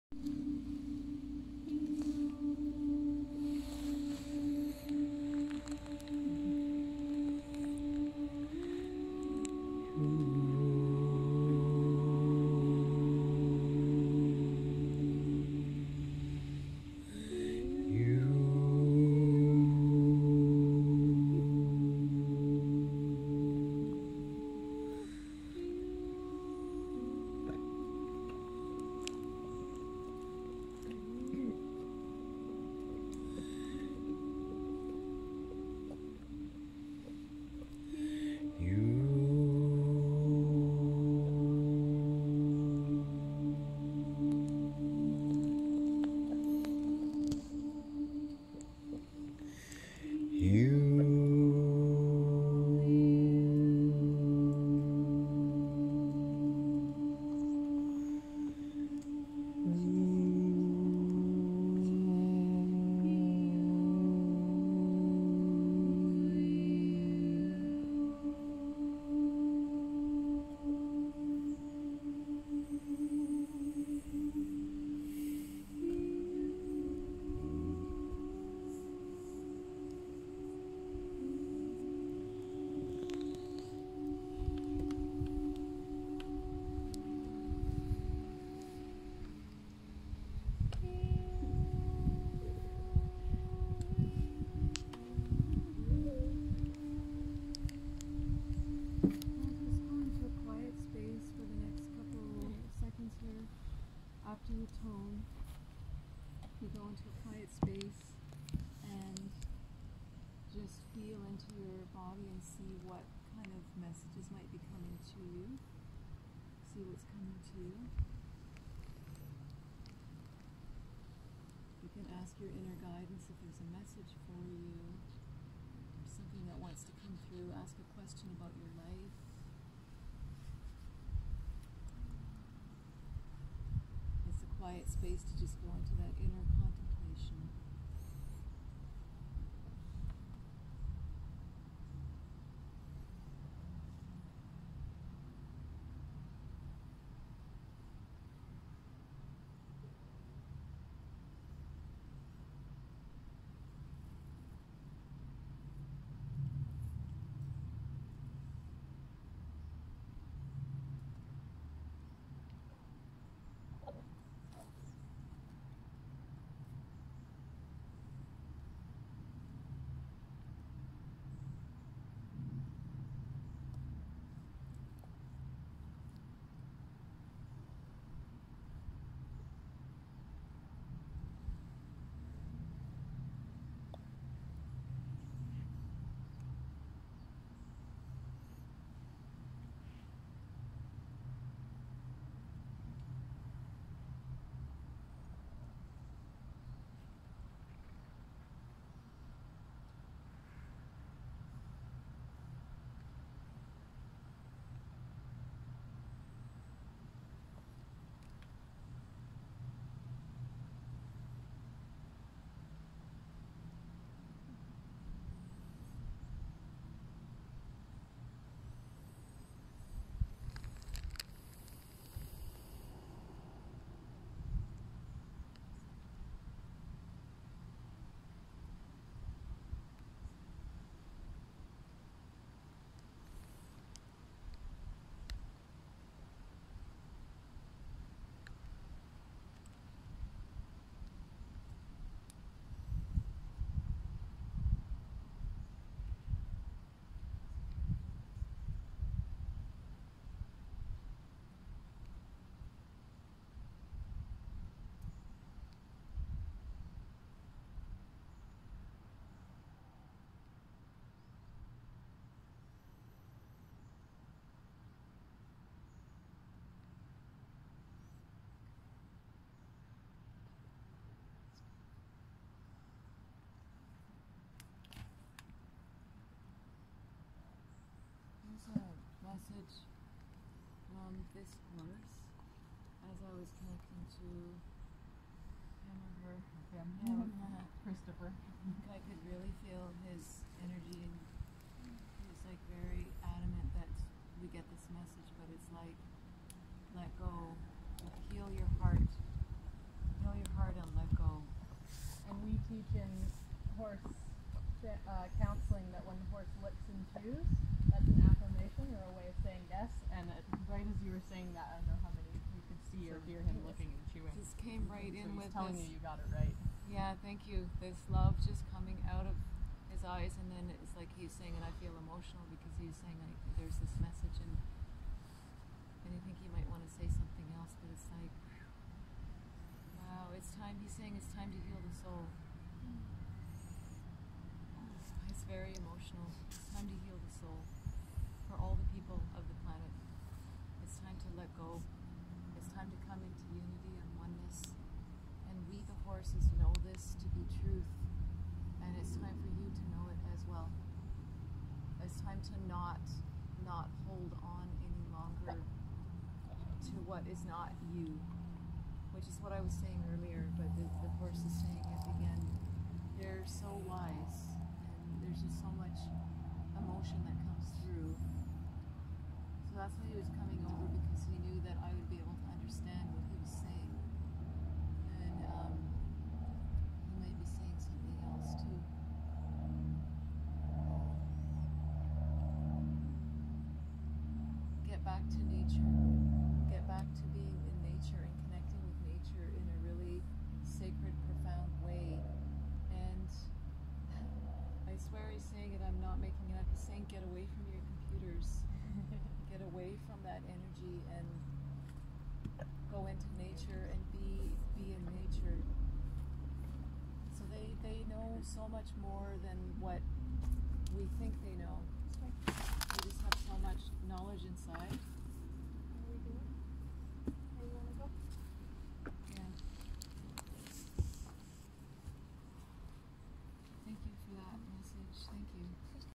After you tone, you go into a quiet space and just feel into your body and see what kind of messages might be coming to you. See what's coming to you. You can ask your inner guidance if there's a message for you, or something that wants to come through. Ask a question about your life. Quiet space to just go into that inner contemplation. Message from this course as I was connecting to Christopher. I could really feel his energy, and he was like very adamant that we get this message, but it's like, let go, heal your heart, counseling that when the horse licks and chews, that's an affirmation or a way of saying yes. And right as you were saying that, I don't know how many you could see or hear him licking and chewing. Just came right in So with he's telling this. you got it right. Yeah, thank you. This love just coming out of his eyes, and then it's like he's saying, and I feel emotional because he's saying like there's this message, and I think he might want to say something else, but it's like, wow, it's time. He's saying it's time to heal the soul. It's very emotional. It's time to heal the soul for all the people of the planet. It's time to let go. It's time to come into unity and oneness. And we, the horses, know this to be truth. And it's time for you to know it as well. It's time to not hold on any longer to what is not you, which is what I was saying earlier, but the horse is saying it again. They're so wise, and there's just so much emotion that comes through. So that's why he was coming over, because he knew that I would be able to understand what he was saying. And he might be saying something else too. Get back to nature. Get back to being in nature and connecting with nature in a really sacred, profound way. And I swear he's saying it, I'm not making it up. He's saying get away from your computers. Get away from that energy and go into nature and be in nature. So they know so much more than what we think they know. They just have so much knowledge inside.